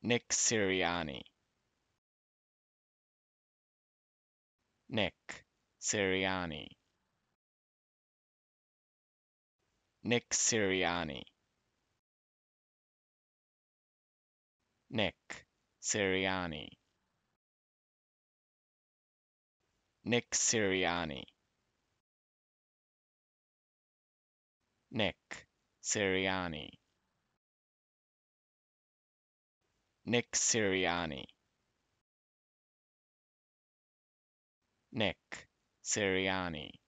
Nick Sirianni, Nick Sirianni, Nick Sirianni, Nick Sirianni, Nick Sirianni, Nick Sirianni, Nick Sirianni, Nick Sirianni.